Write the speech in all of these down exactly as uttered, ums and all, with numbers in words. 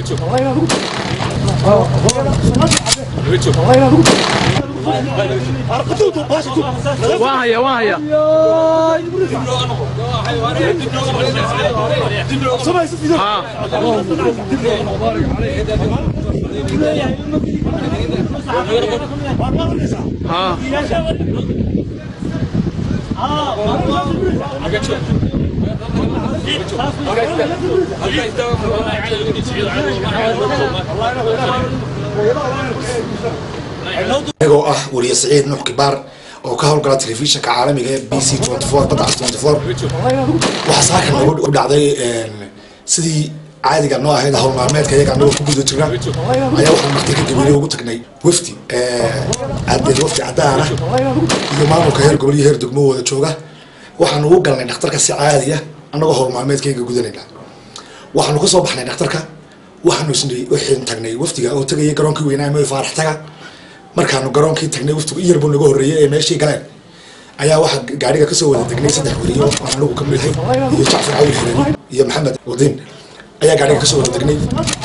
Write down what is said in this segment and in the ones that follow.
واهية واهية ها anigoo ah wariye Saciid Nuux Kibaar oo ka howlgala telefishinka caalamiga ee B C twenty four badacas twenty four waxa saaka nagu dhacday sidii caadiga noo ahayd hawl maalmeedka iyaga anagoo ku guda jirna ayaa waxaan markaa gabilay ugu tagnay wafdi ee adeed wafdi cadaan ah iyo maamulka heer gobol iyo heer degmo wada jooga waxaan ugu galnay dhakhtarka si caadi ah anagoo hawl maalmeedkayga gudanayna waxaan ku soo baxnay dhakhtarka waxaan isnay wixii tagnay wafdiga oo tagay garoonkii weynaa ee Faarax taga markaanu garoonkii tagnay waftigu iyar buu naga horeeyay ee meeshii galeen ayaa waxa gaariga ka soo wada tagnay saddex wariyo oo anagu ka mid ahay iyo Jacfar Cawil Hiran iyo Maxamed Wadin ayaa gaariga ka soo wada tagnay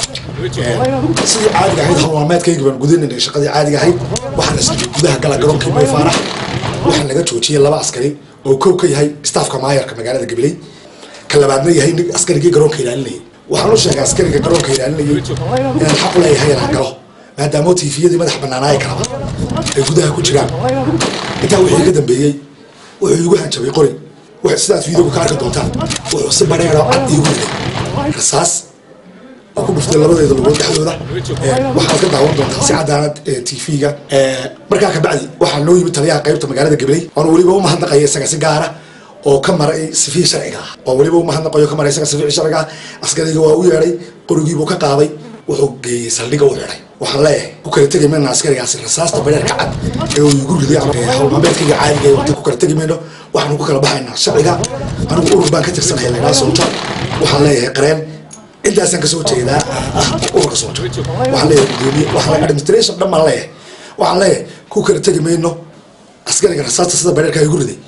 sidii caadiga ahayd hawlmaalmeedkayga baan gudanay shaqadii caadiga ahayd waxaan isnay gudaha gala garoonkii ee Faarax waxaan laga joojiyay laba askari oo koow ka yahay staafka maayarka magaalada Gabiley ka labaadna yahay nin askarigii garoonka ilaalinayay waxaan u sheegay askariga garoonka ilaalinayay inaan xaq u leeyahay inaan galo maadaama tiifiyadii madax banaanay kala ay gudaha ku jiraan inta wixii ka dambeeyay wuxuu igu hanjabay qori wax sidaas fiidoo ka arki doontaan wuxuu si bareero cad igu yidhi rasaas ku dhuftay labadeeda lugood dhexdooda waxaad ka daawan doontaa si cadaalad T V-ga markaa ka bacdi waxaa loo yimid taliyaha qaybta magaalada Gabiley oo waliba u mahadnaqay isaga si gaar ah oo ka maray sifiir sharciga oo waliba u mahadnaqayo ka maray isaga sifiir sharciga askariga waa u yeeray qorigii buu ka qaaday wuxuu geeyay saldhiga u xiray waxaan leeyahay ku kala tagi meena askarigaasi rasaasta bareerka cad ee uu igu riday hawl maalmeedkayga caadiga ah ku kala tagi meeno waxaan ku kala baxaynaa sharciga anigu urur baan ka tirsanahay ilaa sawta waxaan leeyahay qareen intaasaan ka soo jeedaa ururka soo waxaan leeyahay gudoomiye waxaan administration dhammaan leeyahay waxaan leeyahay ku kala tagi meeno askariga rasaasta sida bareerka igu riday